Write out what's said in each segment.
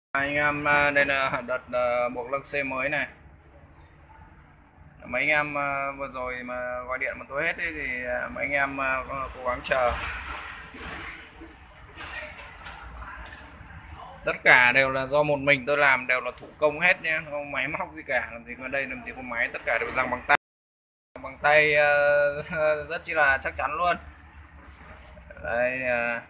Anh em, đây là đợt buộc lăng xe mới này. Mấy anh em vừa rồi mà gọi điện mà tôi hết ấy, thì mấy anh em cố gắng chờ. Tất cả đều là do một mình tôi làm, đều là thủ công hết nhé, không có máy móc gì cả. Làm gì có đây, làm gì có máy, tất cả đều giằng bằng tay. Bằng tay rất chi là chắc chắn luôn. Đây,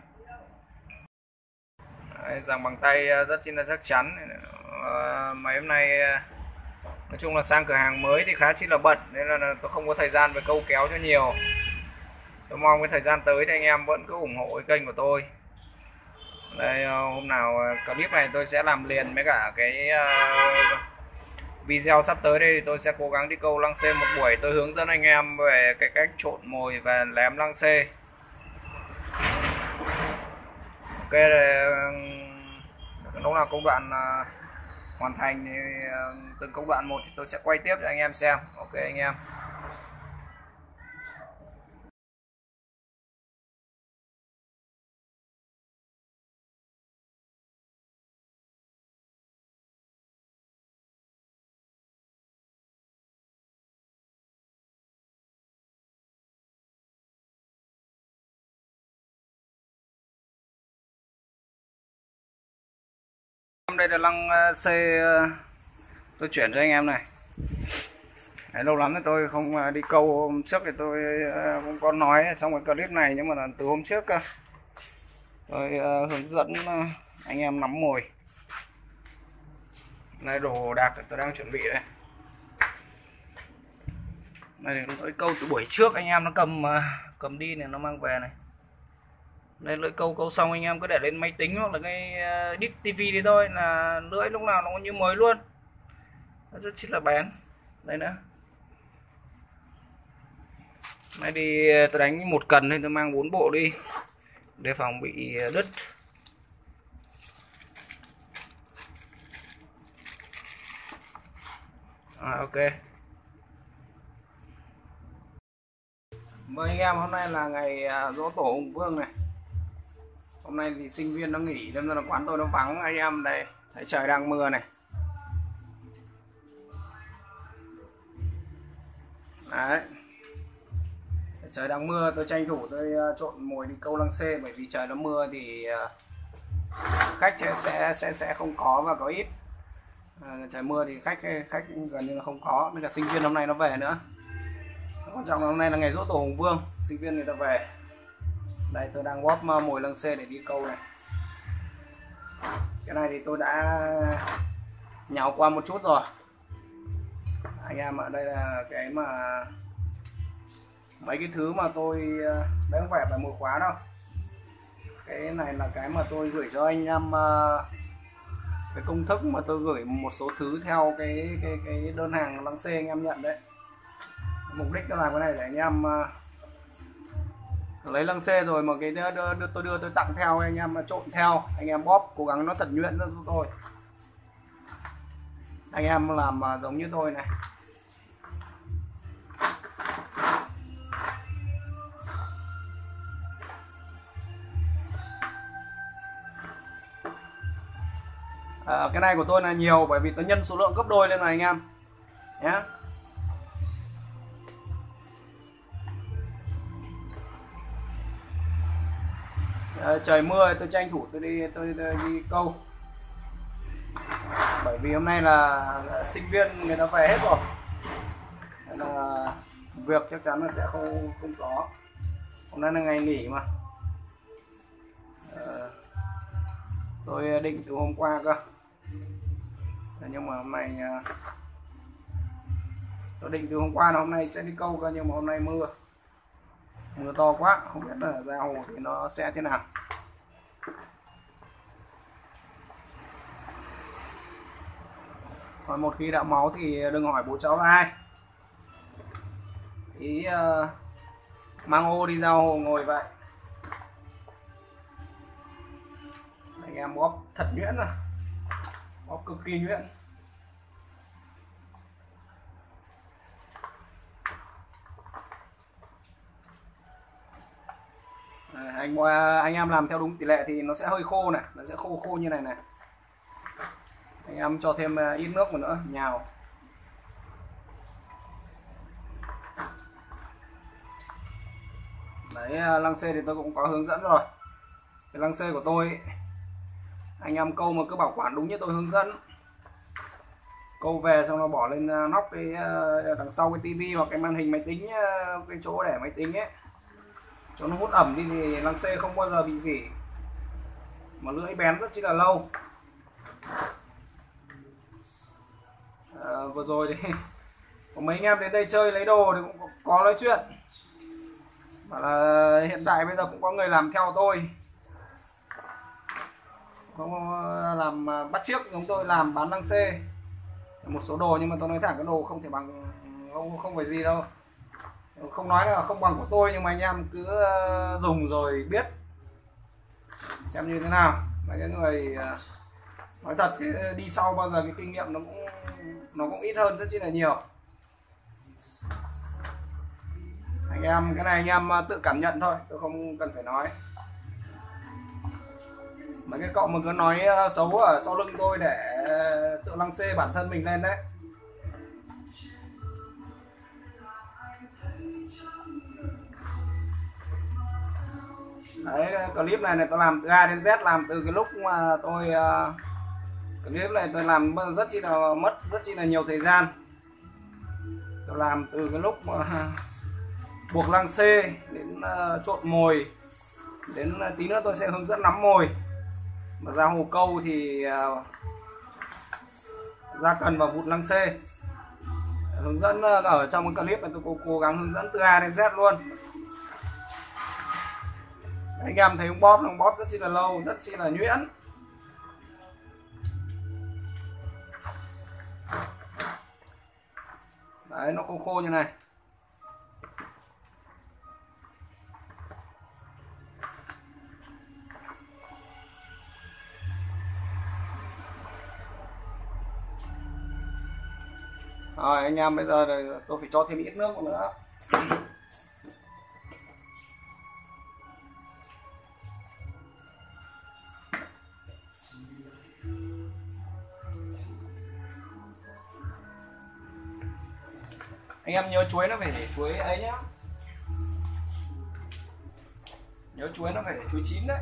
giằng bằng tay rất chi là chắc chắn. Mấy hôm nay nói chung là sang cửa hàng mới thì khá chi là bận, nên là tôi không có thời gian về câu kéo cho nhiều. Tôi mong cái thời gian tới thì anh em vẫn cứ ủng hộ cái kênh của tôi. Đây, hôm nào clip này tôi sẽ làm liền với cả cái video sắp tới đây. Tôi sẽ cố gắng đi câu lăng xê một buổi, tôi hướng dẫn anh em về cái cách trộn mồi và lém lăng xê. Ok, lúc nào công đoạn hoàn thành thì từng công đoạn một thì tôi sẽ quay tiếp cho anh em xem. Ok anh em. Đây là lăng C tôi chuyển cho anh em này. Đấy, lâu lắm rồi tôi không đi câu. Hôm trước thì tôi cũng có nói trong cái clip này, nhưng mà là từ hôm trước cơ. Tôi hướng dẫn anh em nắm mồi. Đây, đồ đạc tôi đang chuẩn bị đây. Đây là lưỡi câu từ buổi trước anh em nó cầm đi này, nó mang về này. Đây, lưỡi câu xong anh em cứ để lên máy tính hoặc là cái đít tivi đi thôi, là lưỡi lúc nào nó như mới luôn, nó rất chi là bén. Đây nữa. Nay đi tôi đánh một cần nên tôi mang 4 bộ đi để phòng bị đứt. Ok. Mời anh em, hôm nay là ngày giỗ tổ Hùng Vương này. Hôm nay thì sinh viên nó nghỉ nên là quán tôi nó vắng anh em. Đây, thấy trời đang mưa này. Đấy, trời đang mưa, tôi tranh thủ tôi trộn mồi đi câu lăng xê, bởi vì trời nó mưa thì khách sẽ không có và có ít. Trời mưa thì khách gần như là không có, nên là sinh viên hôm nay nó về nữa. Quan trọng là hôm nay là ngày giỗ tổ Hùng Vương, sinh viên người ta về. Đây, tôi đang bóp mồi lăng xê để đi câu này. Cái này thì tôi đã nhào qua một chút rồi anh em ạ. Đây là cái mà mấy cái thứ mà tôi đấy, không phải là một khóa đâu. Cái này là cái mà tôi gửi cho anh em, cái công thức mà tôi gửi một số thứ theo cái đơn hàng lăng xê anh em nhận đấy. Mục đích tôi làm cái này để anh em lấy lăng xê rồi mà cái tôi tặng theo anh em trộn theo, anh em bóp cố gắng nó thật nhuyễn ra giúp tôi. Anh em làm giống như tôi này. Cái này của tôi là nhiều bởi vì tôi nhân số lượng gấp đôi lên này anh em nhé. Trời mưa tôi tranh thủ tôi đi câu, bởi vì hôm nay là sinh viên người ta về hết rồi, nên là việc chắc chắn là sẽ không có. Hôm nay là ngày nghỉ mà. Tôi định từ hôm qua cơ, nhưng mà hôm nay tôi định từ hôm qua là hôm nay sẽ đi câu cơ, nhưng mà hôm nay mưa to quá, không biết là ra hồ thì nó sẽ thế nào. Còn một khi đã máu thì đừng hỏi bố cháu là ai. Ý mang ô đi ra hồ ngồi vậy. Anh em bóp thật nhuyễn rồi, bóp cực kỳ nhuyễn. Anh em làm theo đúng tỷ lệ thì nó sẽ hơi khô này, nó sẽ khô như này này. Anh em cho thêm ít nước vào nữa, nhào. Đấy, lăng xê thì tôi cũng có hướng dẫn rồi. Cái lăng xê của tôi anh em câu mà cứ bảo quản đúng như tôi hướng dẫn. Câu về xong nó bỏ lên nóc cái đằng sau cái tivi hoặc cái màn hình máy tính, cái chỗ để máy tính ấy, cho nó hút ẩm đi thì lăng xê không bao giờ bị rỉ, mà lưỡi bén rất chi là lâu. Vừa rồi thì có mấy anh em đến đây chơi lấy đồ thì cũng có nói chuyện, mà là hiện tại bây giờ cũng có người làm theo tôi, không làm bắt chước giống tôi làm bán lăng xê một số đồ, nhưng mà tôi nói thẳng cái đồ không thể bằng, không phải gì đâu, không nói là không bằng của tôi, nhưng mà anh em cứ dùng rồi biết xem như thế nào. Mấy cái người nói thật chứ đi sau bao giờ cái kinh nghiệm nó cũng ít hơn rất chi là nhiều. Anh em cái này anh em tự cảm nhận thôi, tôi không cần phải nói. Mấy cái cậu mà cứ nói xấu ở sau lưng tôi để tự lăng xê bản thân mình lên đấy. Đấy, clip này tôi làm từ A đến Z, làm từ cái lúc mà tôi clip này tôi làm rất chi là mất rất chi là nhiều thời gian. Tôi làm từ cái lúc mà buộc lăng xê đến trộn mồi, đến tí nữa tôi sẽ hướng dẫn nắm mồi, mà ra hồ câu thì ra cần vào vụt lăng xê. Hướng dẫn ở trong cái clip này tôi cố gắng hướng dẫn từ A đến Z luôn. Anh em thấy ông bóp rất chi là lâu, rất chi là nhuyễn. Đấy, nó khô khô như này. Rồi anh em, bây giờ tôi phải cho thêm ít nước vào nữa. Anh em nhớ chuối nó phải để chuối ấy nhá, nhớ chuối nó phải để chuối chín đấy.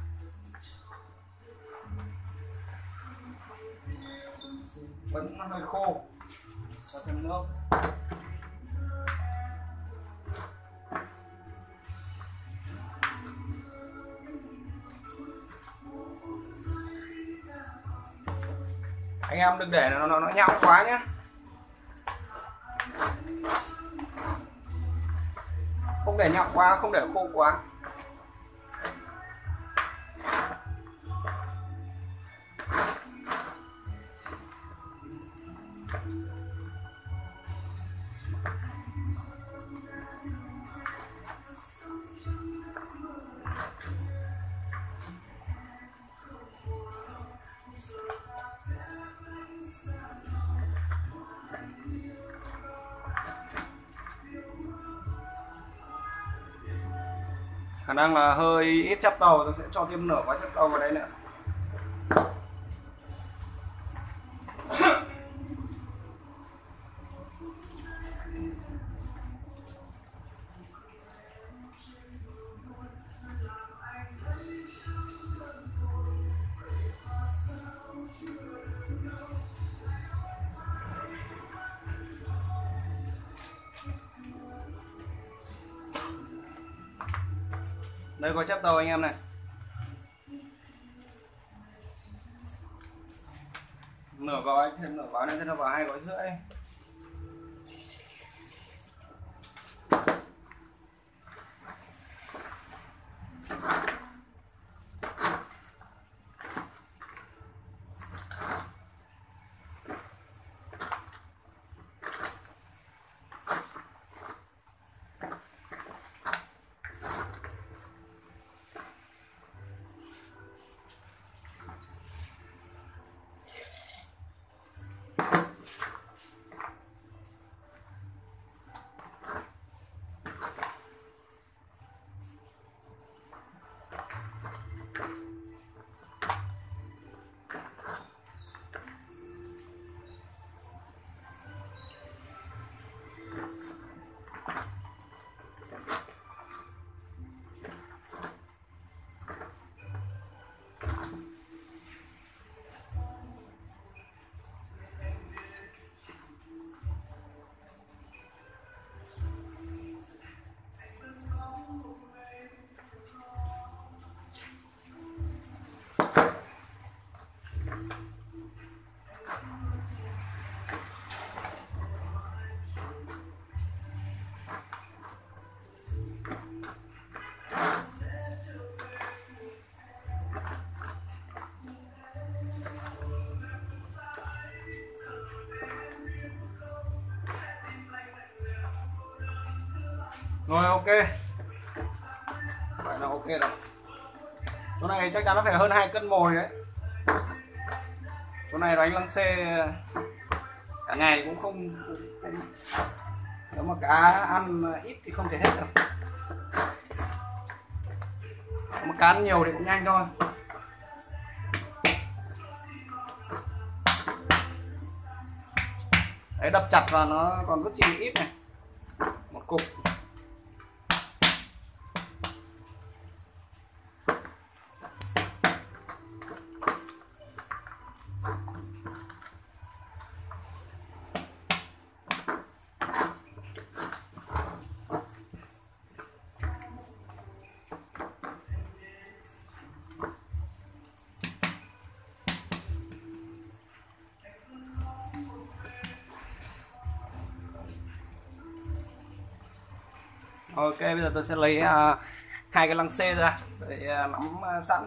Vẫn hơi khô, cho thêm nước. Anh em đừng để nó nhão quá nhé, không để nhão quá, không để khô quá. Khả năng là hơi ít chắp tàu, tôi sẽ cho thêm nửa quả chắp tàu vào đây nữa. Đây có chắp tàu anh em này. Nửa gói, thêm nửa gói này, thêm nó vào 2,5 gói. Rồi ok, vậy là ok rồi. Chỗ này chắc chắn nó phải hơn 2 cân mồi đấy. Chỗ này đánh lăng xê cả ngày cũng không, nếu mà cá ăn ít thì không thể hết được. Nếu mà cá ăn nhiều thì cũng nhanh thôi. Đấy, đập chặt vào nó còn rất chi ít này, một cục. Ok, bây giờ tôi sẽ lấy hai cái lăng xê ra để nắm sẵn.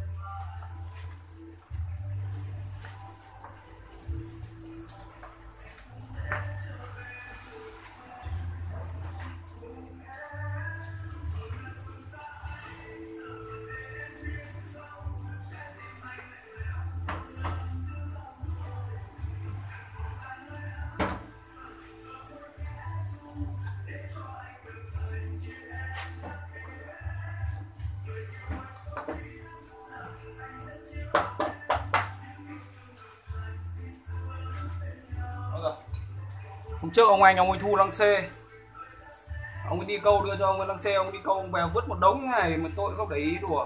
Hôm trước ông ấy thu lăng xê, ông ấy đi câu đưa cho ông ấy lăng xê, ông đi câu về vứt một đống như này mà tôi không để ý, đùa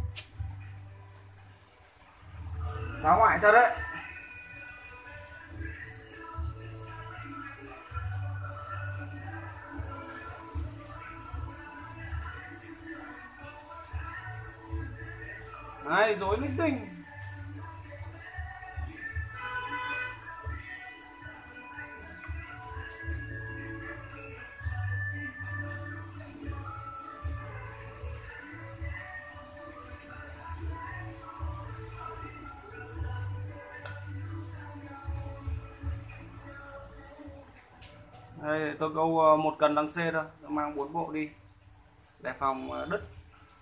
phá hoại thật đấy. Đấy, dối linh tinh. Đây, tôi câu 1 cần lăng xê thôi, tôi mang 4 bộ đi để phòng đứt.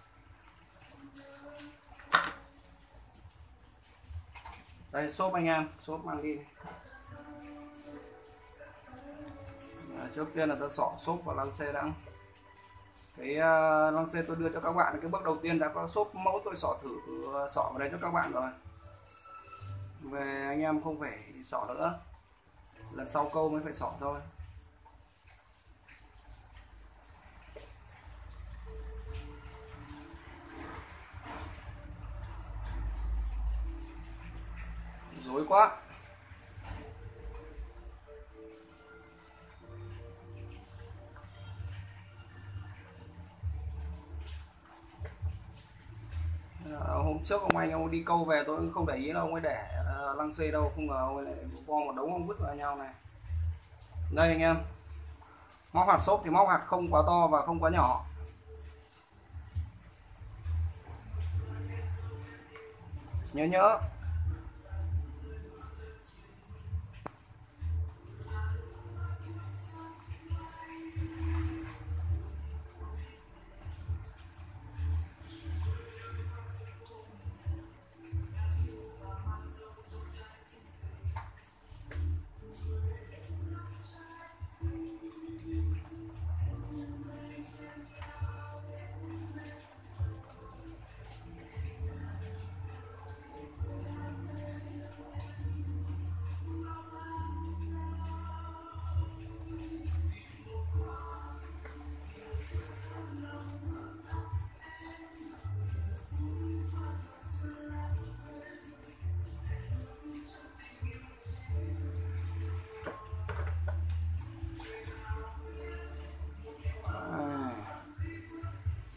Đây, xốp anh em, xốp mang đi. Trước tiên là tôi xỏ xốp vào lăng xê đã. Cái lăng xê tôi đưa cho các bạn, cái bước đầu tiên đã có xốp mẫu tôi xỏ thử, xỏ vào đây cho các bạn rồi. Về anh em không phải xỏ nữa, lần sau câu mới phải xỏ thôi. Dối quá. Hôm trước ông ấy đi câu về tôi cũng không để ý là ông ấy để lăng xê đâu, không ngờ ông ấy lại vo một đống ông vứt vào nhau này. Đây anh em, móc hạt xốp thì móc hạt không quá to và không quá nhỏ. Nhớ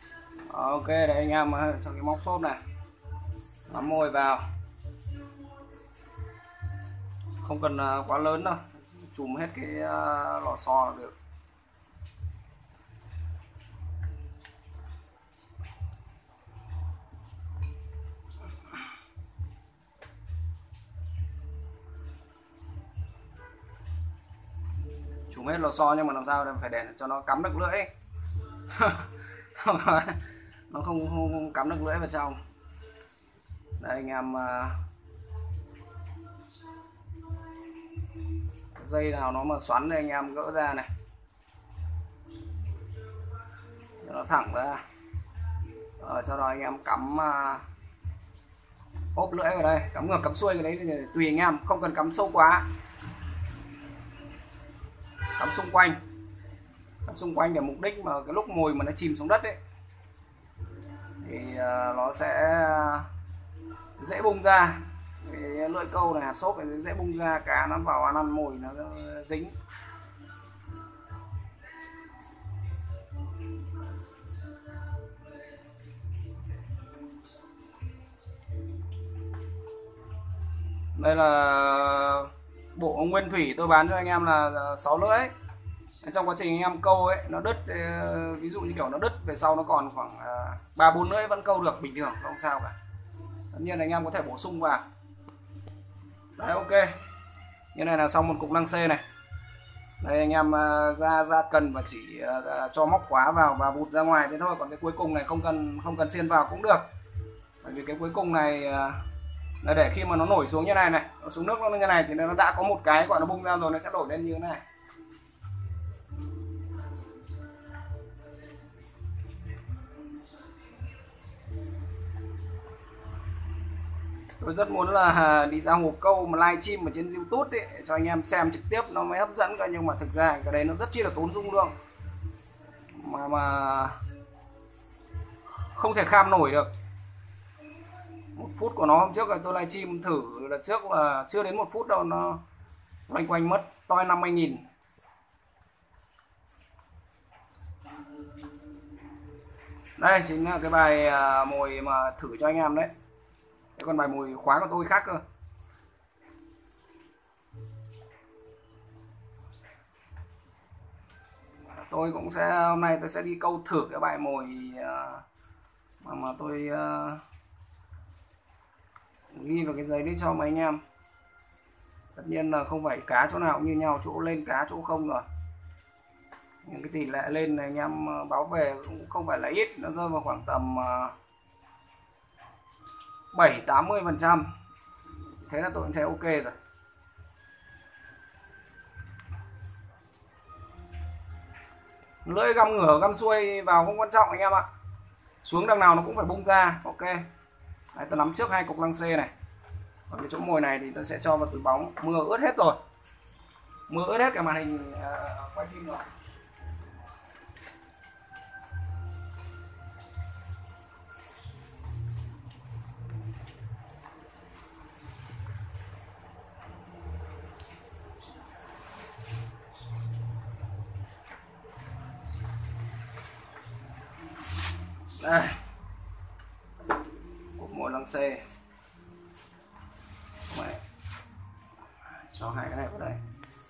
Ok, đấy anh em, sau cái móc xốp này nắm mồi vào, không cần quá lớn đâu, chùm hết cái lò xo là được. Chùm hết lò xo nhưng mà làm sao để phải để cho nó cắm được lưỡi nó không cắm được lưỡi vào trong. Đây anh em, dây nào nó mà xoắn thì anh em gỡ ra này cho nó thẳng ra. Sau đó anh em cắm ốp lưỡi vào đây, cắm ngược cắm xuôi cái đấy thì tùy anh em, không cần cắm sâu quá, cắm xung quanh để mục đích mà cái lúc mồi mà nó chìm xuống đất ấy thì nó sẽ dễ bung ra. Cái lưỡi câu này, hạt xốp này dễ bung ra, cá nó vào ăn mồi nó dính. Đây là bộ nguyên thủy tôi bán cho anh em là 6 lưỡi. Trong quá trình anh em câu ấy nó đứt, ví dụ như kiểu nó đứt về sau nó còn khoảng 3-4 lưỡi vẫn câu được bình thường, không sao cả. Tất nhiên là anh em có thể bổ sung vào. Đấy, ok. Như này là xong một cục lăng xê này. Đây anh em ra cần và chỉ cho móc khóa vào và bụt ra ngoài thế thôi. Còn cái cuối cùng này không cần xiên vào cũng được. Bởi vì cái cuối cùng này là để khi mà nó nổi xuống như này này, nó xuống nước nó như này thì nó đã có một cái gọi nó bung ra rồi, nó sẽ nổi lên như thế này. Tôi rất muốn là đi ra hồ câu mà livestream ở trên YouTube ấy, cho anh em xem trực tiếp nó mới hấp dẫn cơ, nhưng mà thực ra cái đấy nó rất chi là tốn dung lượng mà không thể kham nổi được. 1 phút của nó hôm trước là tôi livestream thử là trước là chưa đến 1 phút đâu, nó loanh quanh mất toi 50.000. Đây chính là cái bài mồi mà thử cho anh em đấy. Cái con bài mồi khóa của tôi khác cơ. Tôi cũng sẽ hôm nay tôi sẽ đi câu thử cái bài mồi mà tôi ghi vào cái giấy đấy cho mấy anh em. Tất nhiên là không phải cá chỗ nào cũng như nhau, chỗ lên cá chỗ không rồi. Những cái tỷ lệ lên này anh em báo về cũng không phải là ít, nó rơi vào khoảng tầm 7-80%. Thế là tôi cũng thấy ok rồi. Lưỡi găm ngửa găm xuôi vào không quan trọng anh em ạ, xuống đằng nào nó cũng phải bung ra. Ok. Đấy, tôi nắm trước 2 cục lăng xê này. Còn cái chỗ mồi này thì tôi sẽ cho vào túi bóng. Mưa ướt hết rồi, mưa ướt hết cả màn hình quay phim rồi. Đây, cục mồi lăng xê. Cho 2 cái này vào đây.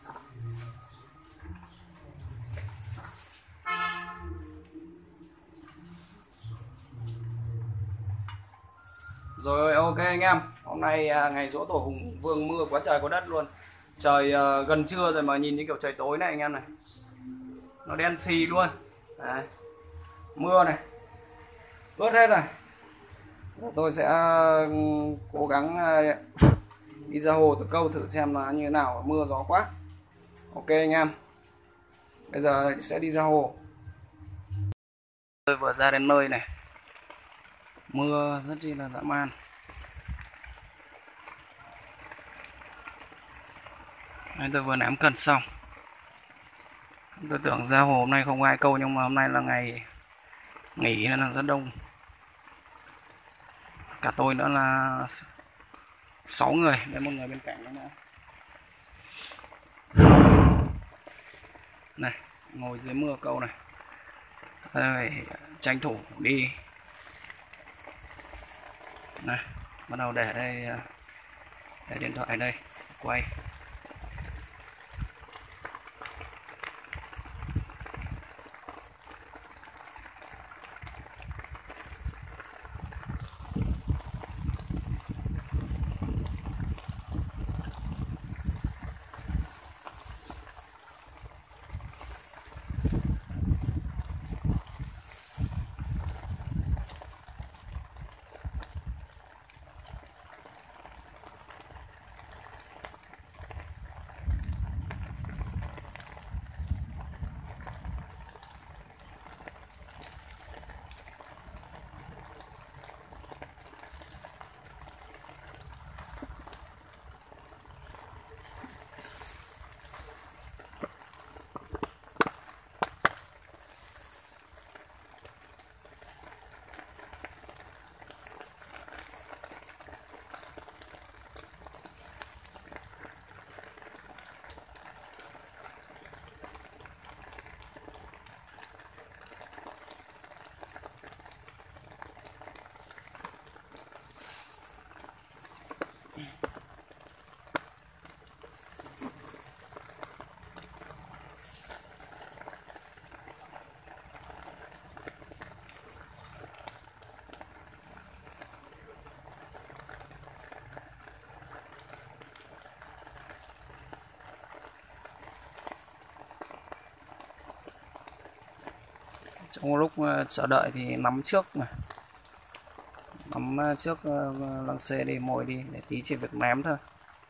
Rồi ok anh em, hôm nay ngày giỗ tổ Hùng Vương mưa quá trời quá đất luôn. Trời gần trưa rồi mà nhìn như kiểu trời tối này anh em này. Nó đen xì luôn. Đấy. Mưa này ướt hết rồi. Tôi sẽ cố gắng đi ra hồ tôi câu thử xem là như thế nào, mưa gió quá. Ok anh em, bây giờ sẽ đi ra hồ. Tôi vừa ra đến nơi này, mưa rất chi là dã man. Đấy, tôi vừa ném cần xong. Tôi tưởng ra hồ hôm nay không ai câu, nhưng mà hôm nay là ngày nghỉ nên là rất đông. Cả tôi nữa là 6 người, để một người bên cạnh nữa. Này, ngồi dưới mưa câu này. Đây, tranh thủ đi. Này, bắt đầu để đây, để điện thoại đây, quay. Trong lúc chờ đợi thì nắm trước này, nắm trước lăng xê đi, mồi đi để tí chỉ việc ném thôi.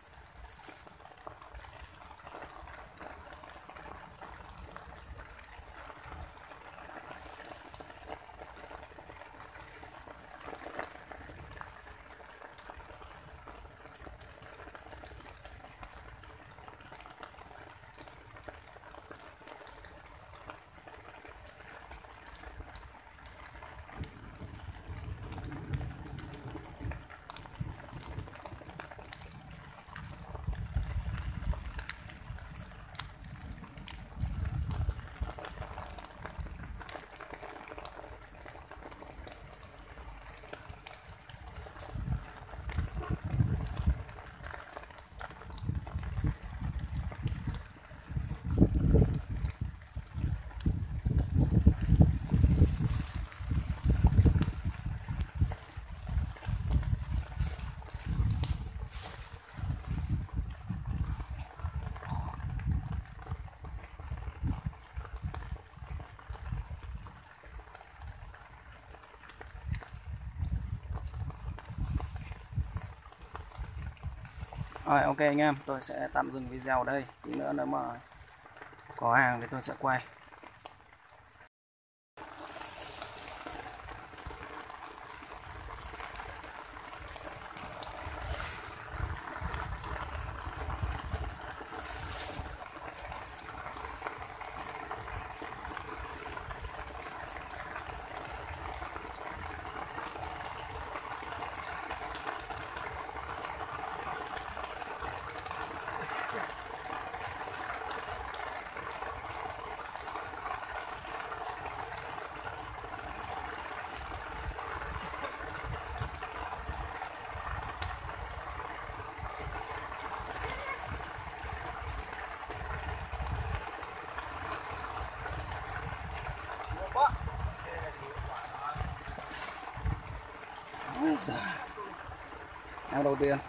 Rồi, ok anh em, tôi sẽ tạm dừng video ở đây. Tí nữa nếu mà có hàng thì tôi sẽ quay. Ôi giời. Em đầu tiên.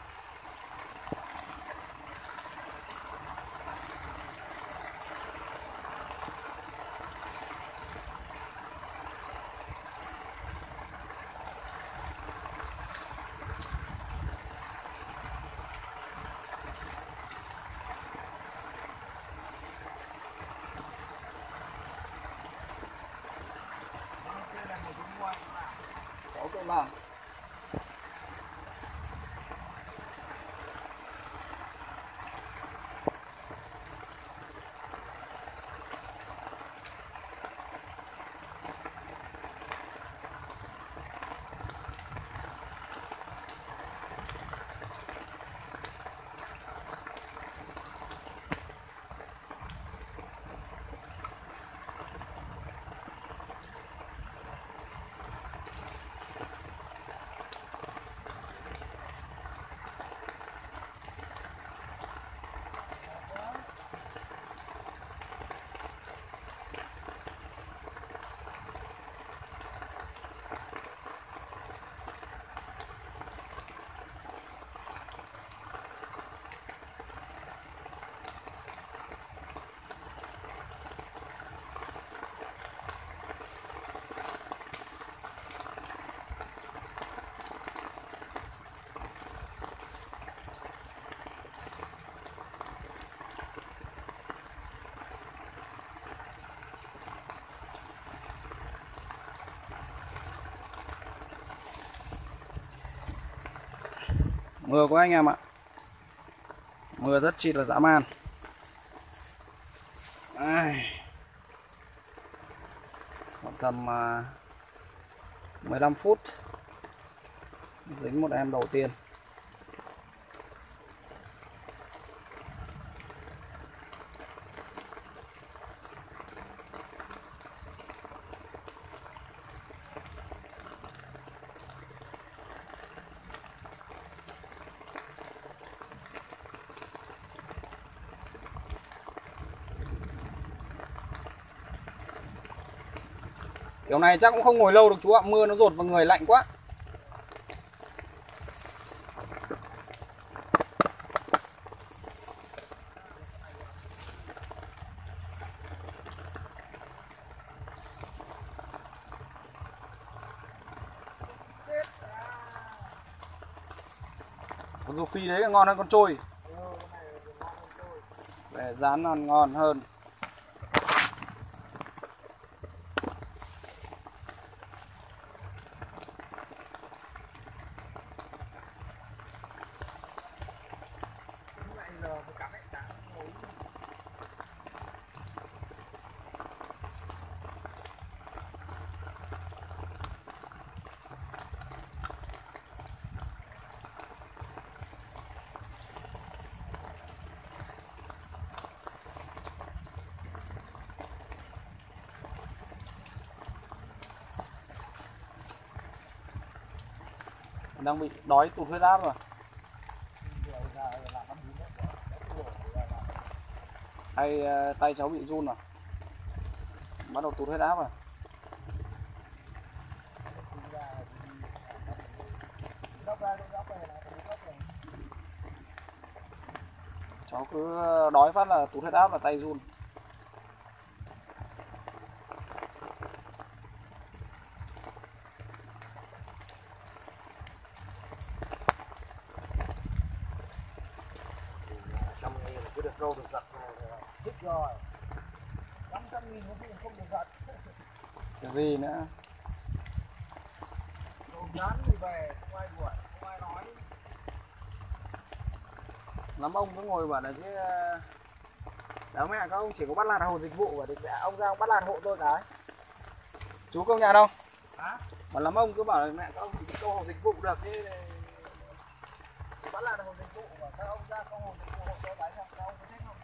Sáu câu nào. Mưa quá anh em ạ. Mưa rất chi là dã man. Khoảng tầm 15 phút dính một em đầu tiên. Kiểu này chắc cũng không ngồi lâu được chú ạ, mưa nó dột vào người lạnh quá. Con rô phi đấy ngon hơn con trôi. Để rán ăn ngon hơn. Đang bị đói tụt huyết áp rồi. Hay tay cháu bị run rồi, bắt đầu tụt huyết áp rồi. Cháu cứ đói phát là tụt huyết áp và tay run. Cứ được câu được giật này thích rồi. 500.000 không được giật. Cái gì nữa? Đồ dán thì về, không ai đuổi, không ai nói. Lắm ông cứ ngồi bảo là chứ đó mẹ các ông chỉ có bắt lạt hộ dịch vụ và định ông ra ông bắt lạt hộ tôi cái. Chú công nhận không? Hả? Mà lắm ông cứ bảo là mẹ các ông chỉ có câu hộ dịch vụ được chứ Bắt lạt hộ dịch vụ mà các ông ra câu hộ dịch vụ hộ tôi cái xem các ông có thích không?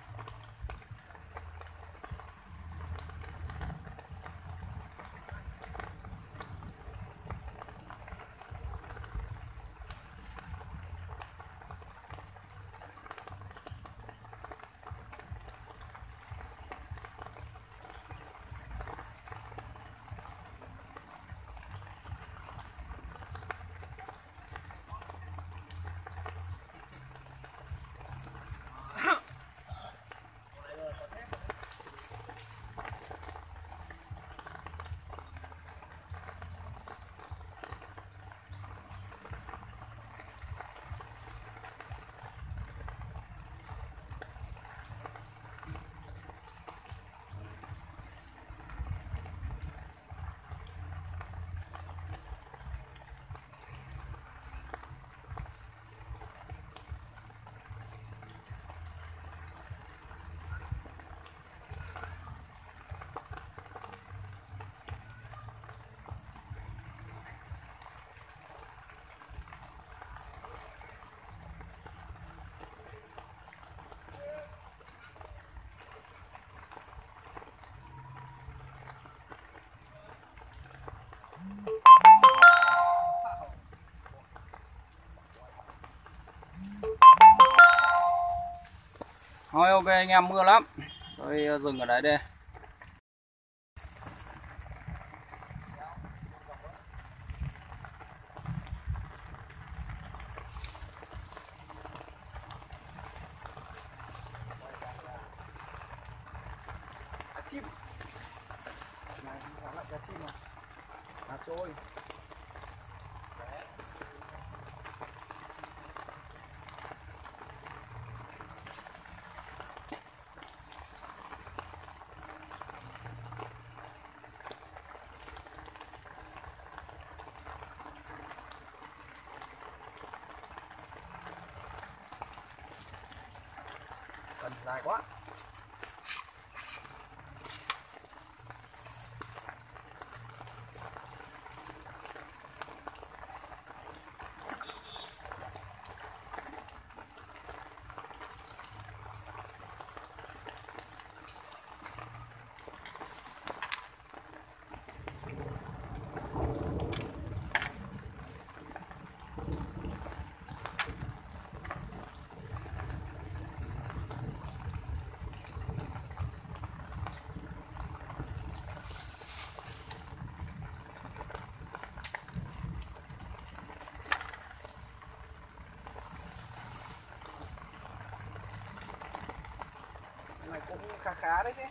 Thôi ok anh em, mưa lắm. Tôi dừng ở đấy đây. Chim. Này, lại cá chim à? Cá trôi. Cần dài quá. Này cũng khá khá đấy chứ.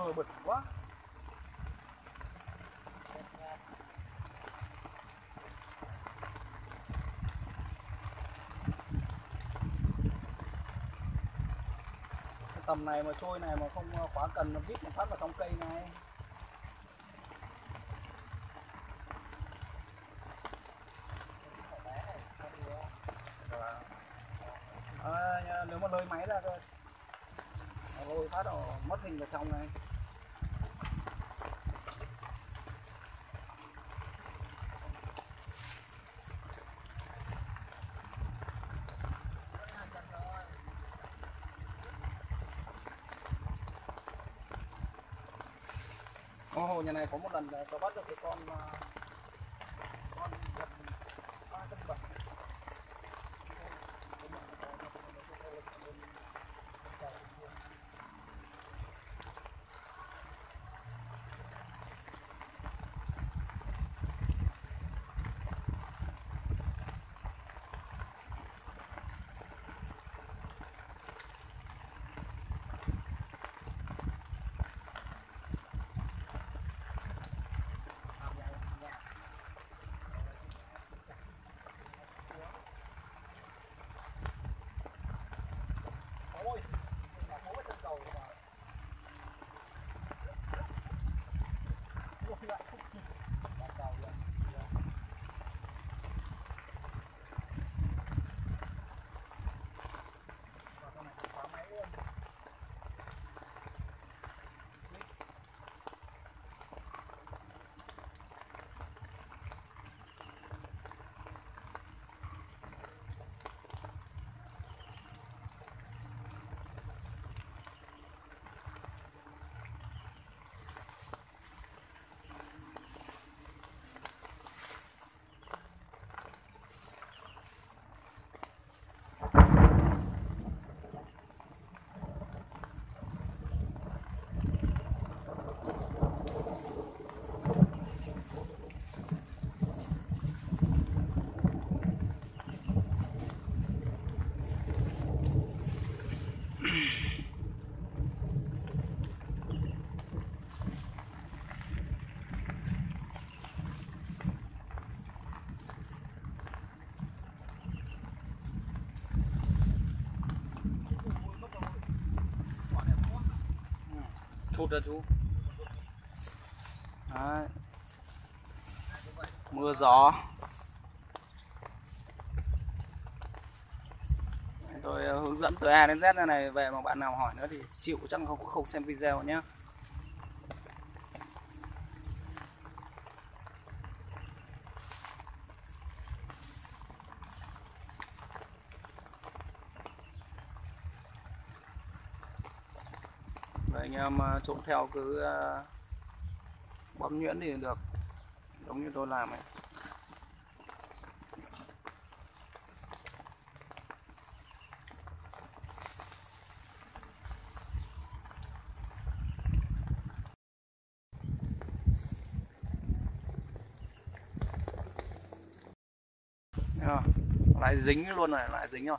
mưa bực quá. Cái tầm này mà trôi này mà không khóa cần nó vít một phát vào trong cây này. Nếu mà lơi máy ra thôi, lôi phát rồi mất hình vào trong này. Hồ nhà này có một lần là có bắt được cái con gần 3 cân 7. Thụt ra chú. Đấy. Mưa gió. Tôi hướng dẫn từ A đến Z ra này, về mà bạn nào hỏi nữa thì chịu chắc không xem video nhé. Vậy anh em trộm theo cứ bấm nhuyễn thì được, giống như tôi làm này. Lại dính luôn này, lại dính rồi.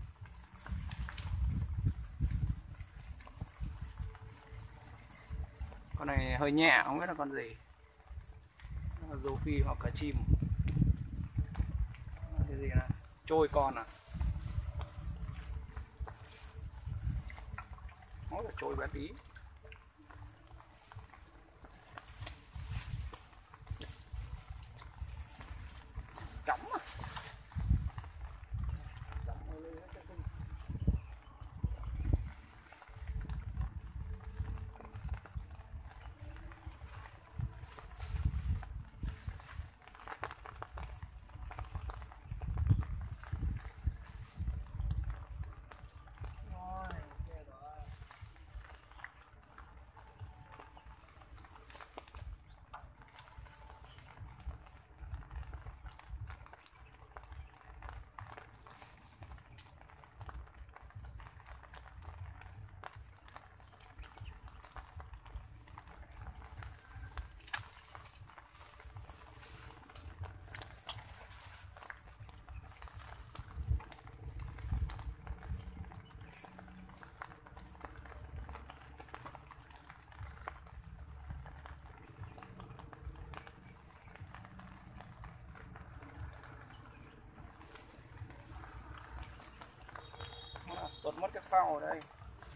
Con này hơi nhẹ, không biết là con gì, râu phi hoặc cả chim. Cái gì này, trôi con à? Nó là trôi bé tí. Chóng à. phao ở đây.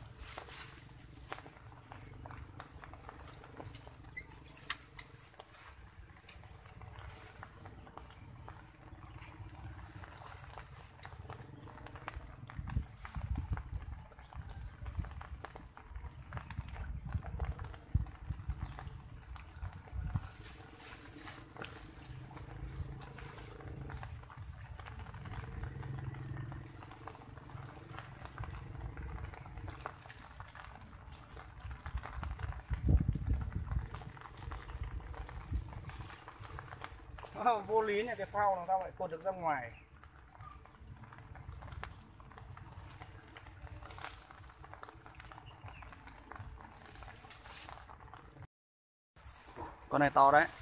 Vô lý này, cái phao làm sao lại cột được ra ngoài. Con này to đấy.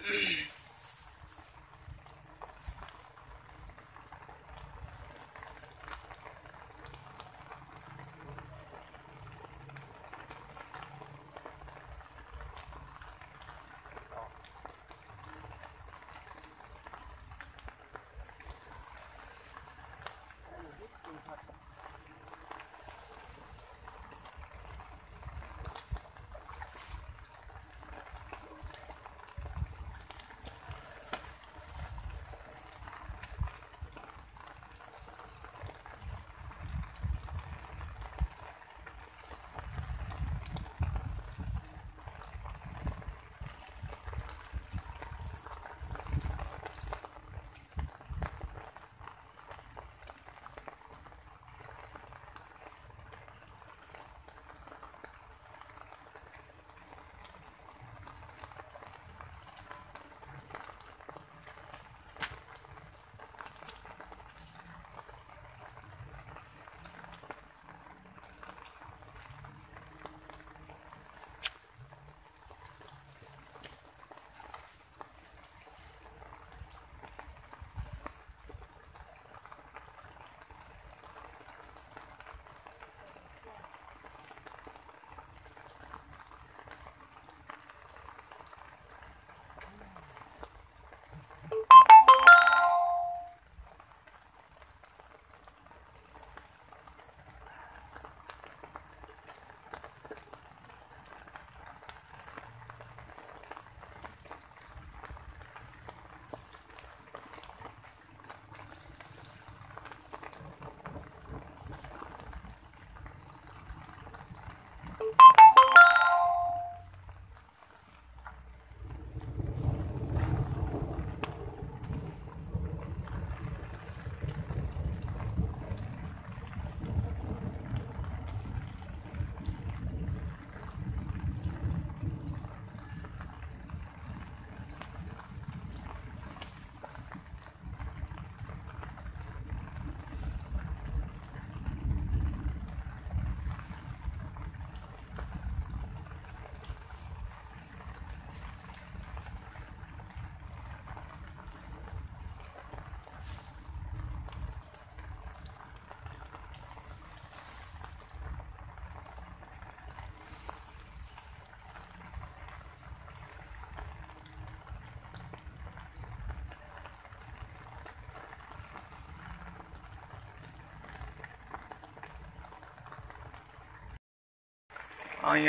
Ôi,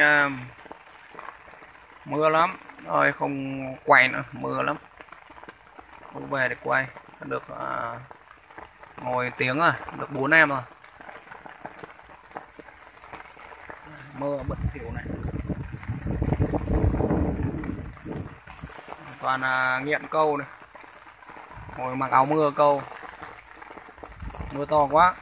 mưa lắm rồi, không quay nữa, mưa lắm. Không về để quay được, ngồi tiếng rồi, được 4 em rồi. Mưa bẩn thỉu này, toàn là nghiện câu này, ngồi mặc áo mưa câu, mưa to quá.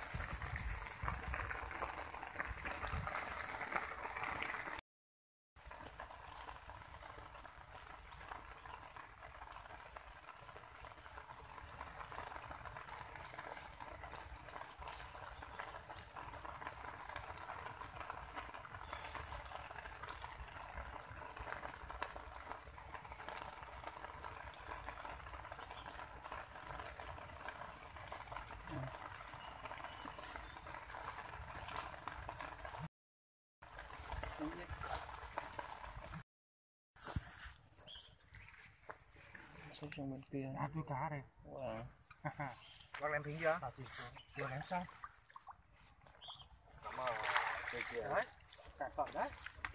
Xuống trong bên kia. Tôi cá đây. Wow. Bác làm thính chưa? Chưa ném xong. Cảm ơn. Đấy, cả cỡ đấy.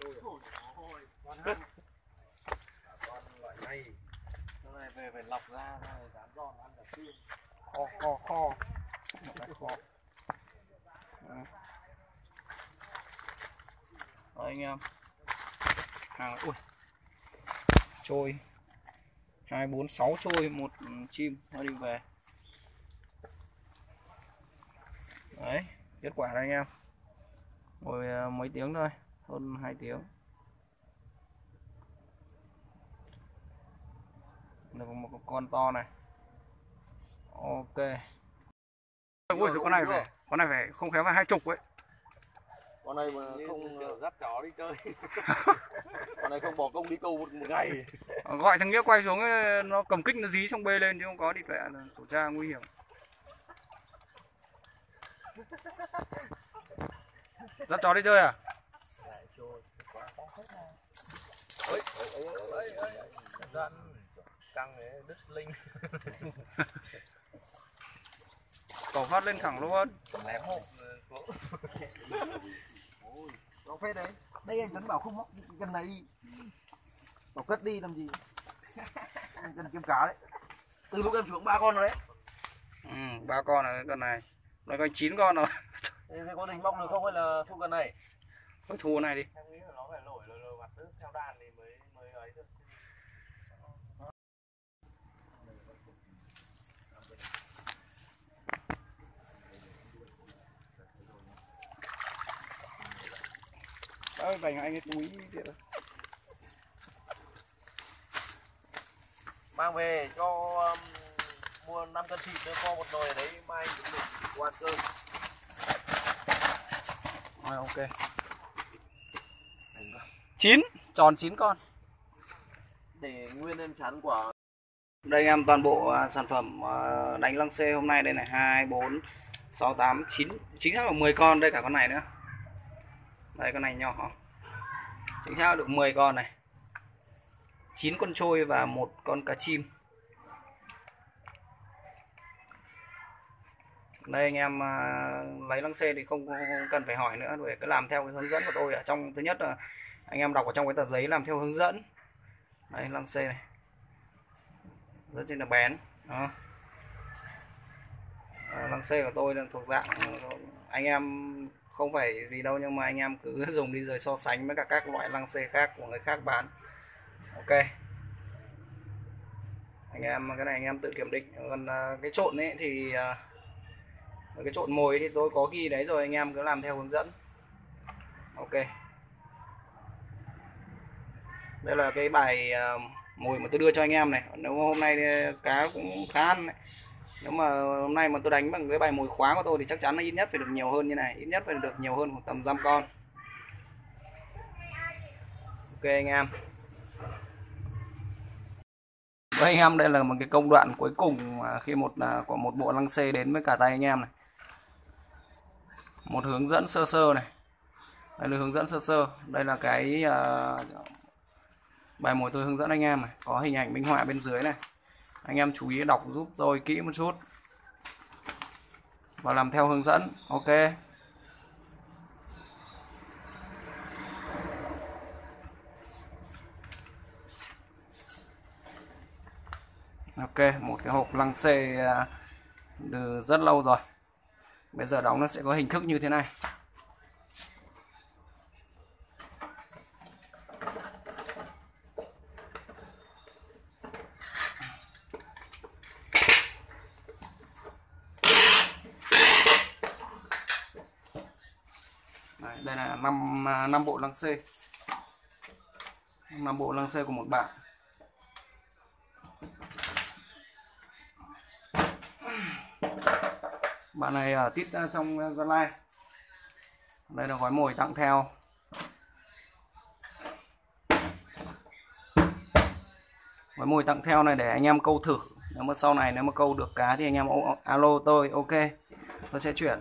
Con loại này hôm nay về phải lọc ra rồi dám giòn ăn cả xương. Kho kho. Đấy anh em, hàng ui trôi 2 4 6 trôi một chim nó đi về. Đấy kết quả đây anh em, ngồi mấy tiếng thôi, hơn 2 tiếng. Được một con to này. Ok. Ui giời, con này phải không khéo phải 20 ấy. Con này mà không dắt chó đi chơi. Con này không bỏ công đi câu một ngày. Gọi thằng Nghĩa quay xuống nó cầm kích nó dí xong bê lên chứ không có đi vẽ là tổ tra nguy hiểm. Dắt chó đi chơi à? Dặn căng đấy, đứt linh. Cẩu phát lên thẳng luôn. Lém hộp xuống. Có phết đấy. Đây anh Tuấn bảo không móc gần này đi. Bảo cất đi làm gì? Cần kiếm cá đấy. Từ lúc em xuống 3 con rồi đấy. 3 con ở cái con này. Nó có 9 con rồi. Thế có định móc được không hay là thu gần này? Thôi thu này đi. Em nghĩ là nó phải nổi lờ mặt nước theo đàn thì mới ấy được. Đấy, dành anh cái túi kia. Mang về cho mua 5 cân thịt nữa, kho một nồi ở đấy mai cũng được qua cơm. Rồi ok. 9, tròn 9 con. Để nguyên lên chắn quả. Đây anh em, toàn bộ sản phẩm đánh lăng xê hôm nay đây này, 2 4 6 8 9, chính xác là 10 con, đây cả con này nữa. Đây con này nhỏ. Chính xác được 10 con này. 9 con trôi và 1 con cá chim. Đây anh em lấy lăng xê thì không cần phải hỏi nữa, để cứ làm theo cái hướng dẫn của tôi ở trong. Thứ nhất là anh em đọc ở trong cái tờ giấy làm theo hướng dẫn. Đấy, lăng xê này rất trên là bén đó. Lăng xê của tôi là thuộc dạng anh em không phải gì đâu, nhưng mà anh em cứ dùng đi rồi so sánh với cả các loại lăng xê khác của người khác bán. Ok anh em, cái này anh em tự kiểm định. Còn cái trộn ấy thì cái trộn mồi thì tôi có ghi đấy rồi, anh em cứ làm theo hướng dẫn. Ok, đây là cái bài mồi mà tôi đưa cho anh em này. Nếu mà hôm nay cá cũng khá ăn này. Nếu mà hôm nay mà tôi đánh bằng cái bài mồi khóa của tôi thì chắc chắn nó ít nhất phải được nhiều hơn như này, ít nhất phải được nhiều hơn khoảng tầm 5 con. Ok anh em. Đây anh em, đây là một cái công đoạn cuối cùng khi có một bộ lăng xê đến với cả tay anh em này. Một hướng dẫn sơ sơ này. Đây là hướng dẫn sơ sơ. Đây là cái bài mồi tôi hướng dẫn anh em này, có hình ảnh minh họa bên dưới này. Anh em chú ý đọc giúp tôi kỹ một chút và làm theo hướng dẫn. Ok. Ok, một cái hộp lăng xê từ rất lâu rồi. Bây giờ đóng nó sẽ có hình thức như thế này. Đấy, đây là 5 bộ lăng xê. 5 bộ lăng xê của một bạn. Bạn này ở tít trong Gia Lai. Đây là gói mồi tặng theo. Gói mồi tặng theo này để anh em câu thử. Nếu mà sau này nếu mà câu được cá thì anh em alo tôi, ok, tôi sẽ chuyển.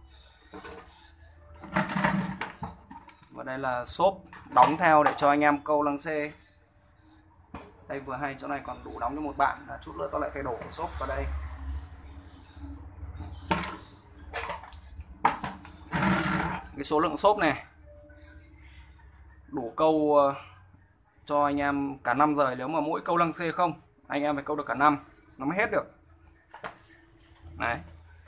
Và đây là xốp đóng theo để cho anh em câu lăng xê. Đây vừa hay chỗ này còn đủ đóng cho một bạn. Chút nữa tôi lại phải đổ xốp vào đây. cái số lượng xốp này đủ câu cho anh em cả năm rồi. Nếu mà mỗi câu lăng xê không, anh em phải câu được cả năm nó mới hết được. Đấy,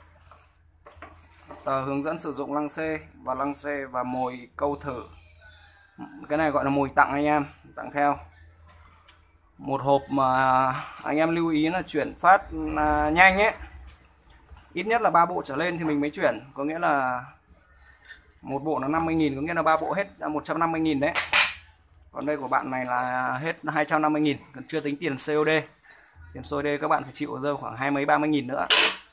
tờ hướng dẫn sử dụng lăng xê và mồi câu thử. Cái này gọi là mồi tặng anh em, tặng theo. Một hộp mà anh em lưu ý là chuyển phát nhanh ấy, ít nhất là 3 bộ trở lên thì mình mới chuyển. Có nghĩa là một bộ nó 50.000, có nghĩa là 3 bộ hết 150.000 đấy. Còn đây của bạn này là hết 250.000, còn chưa tính tiền COD. Tiền COD các bạn phải chịu rơi khoảng 20 30 nghìn nữa.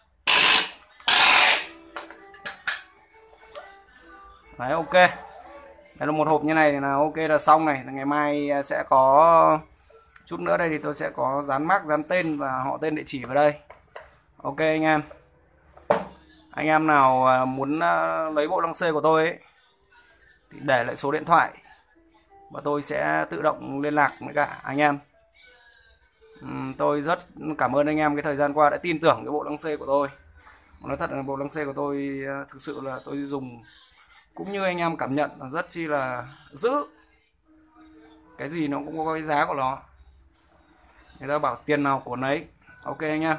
Đấy, ok. Đây là một hộp như này là ok, là xong này. Ngày mai sẽ có chút nữa đây thì tôi sẽ có dán mác, dán tên và họ tên địa chỉ vào đây. Ok anh em. Anh em nào muốn lấy bộ lăng xê của tôi ấy, thì để lại số điện thoại và tôi sẽ tự động liên lạc với cả anh em. Tôi rất cảm ơn anh em cái thời gian qua đã tin tưởng cái bộ lăng xê của tôi. Nói thật là bộ lăng xê của tôi thực sự là tôi dùng cũng như anh em cảm nhận là rất chi là giữ. Cái gì nó cũng có cái giá của nó. Người ta bảo tiền nào của nấy. Ok anh em.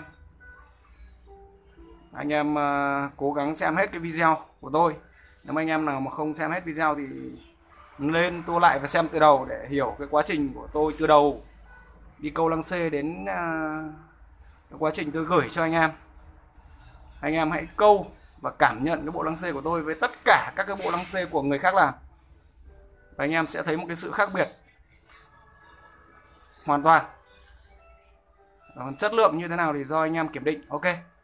Anh em cố gắng xem hết cái video của tôi. Nếu mà anh em nào mà không xem hết video thì lên tua lại và xem từ đầu để hiểu cái quá trình của tôi từ đầu đi câu lăng xê đến cái quá trình tôi gửi cho anh em. Anh em hãy câu và cảm nhận cái bộ lăng xê của tôi với tất cả các cái bộ lăng xê của người khác làm, và anh em sẽ thấy một cái sự khác biệt hoàn toàn. Chất lượng như thế nào thì do anh em kiểm định. Ok.